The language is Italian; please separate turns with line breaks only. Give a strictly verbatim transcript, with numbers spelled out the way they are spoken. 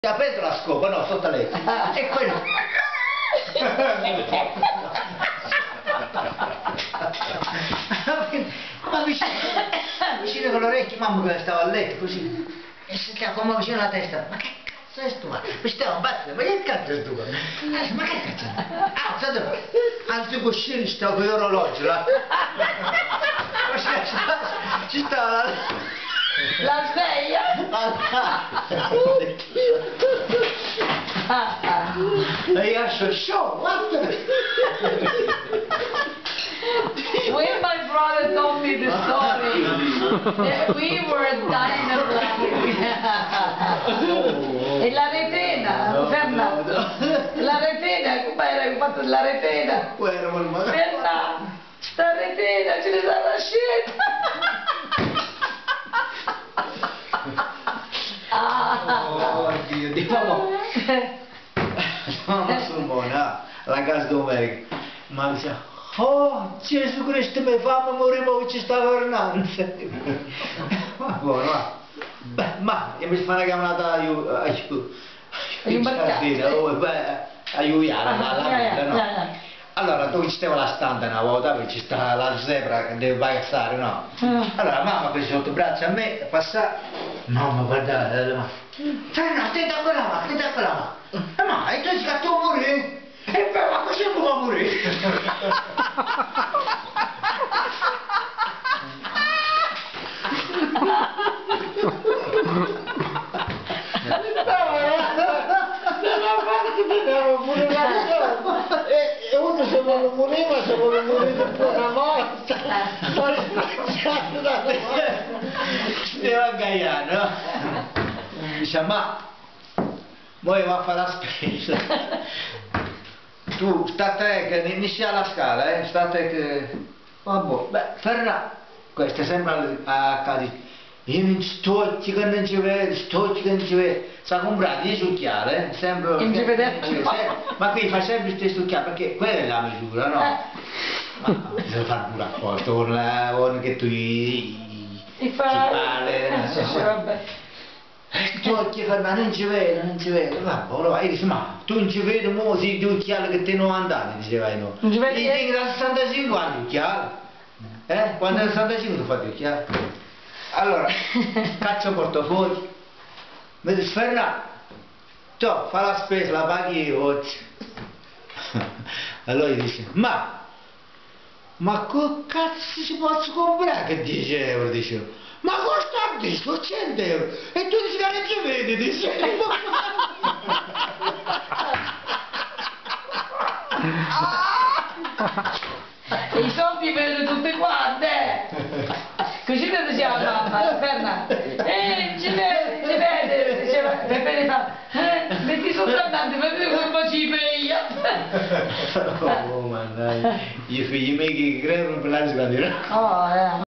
Ha preso la scopa, no, sotto lei. E quello. Ma vicino, vicino con l'orecchio, mamma che stava a letto così. E sentiamo come vicino alla testa. Ma che cazzo è sto? Ma stiamo battendo, ma che cazzo è sto? Ma che cazzo è? Ah, state altri cuscini, stavo con l'orologio là. Ci stava la...
La sveglia?
E io so show, what?
When my brother told me the story, we were dying of laughing. E la retena,
No,
Fernando.
no, no.
La retena, com'era il fatto della retena? Fernando, sta retena ce ne sarà scelta.
Oh Dio, diciamo mamma sul buona la casa domenica ma dice oh Gesù Cristo mi fa mi morire ci sta Fernanza ma buono va beh ma io mi fa una chiamata aiuto aiuto aiutare la no allora dove ci stava la standa una volta perché ci sta la zebra che deve passare no allora mamma prese sotto il braccio a me passare mamma guarda ma Fernando attenta a quella mano attenta a quella mano ma e tu sei scatto a morire e poi ma così può morire e uno se vuole morire se vuole morire per una morta sta ringraziando da Steva a Gaiano dice ma poi va a fare la spesa tu state che inizia la scala eh state che vabbè beh Ferra questo sembra a Cadi io non sto che non ci vedo sto che non ci vedo sa comprare di succhiare eh sempre
non ci vede
ma qui fa sempre queste succhiare perché quella è la misura no ma bisogna fare pure apposta con la con che tu
i fare vabbè
tu occhi Fernando non ci vedo non ci vedo vabbè allora io dice ma tu non ci vedi mo si di occhiali che te novanta anni diceva no
non ci vedi
gli dico da sessantacinque anni occhiali eh quando è sessantacinque tu fai gli occhiali allora caccio il portafoglio mi dice Fernando tu fa la spesa la paghi io oggi allora gli dice ma ma che cazzo si può comprare che dieci euro dicevo ma costa disco cento euro e tu dici che non ci vedi dice
e i soldi vedono tutte quante così lo diceva la mamma Fernando eh ci vede ci vede diceva Peppe fa eh metti soltanto vedete come ci piglia
oh ma dai i figli miei che credono per la sbagliare
oh eh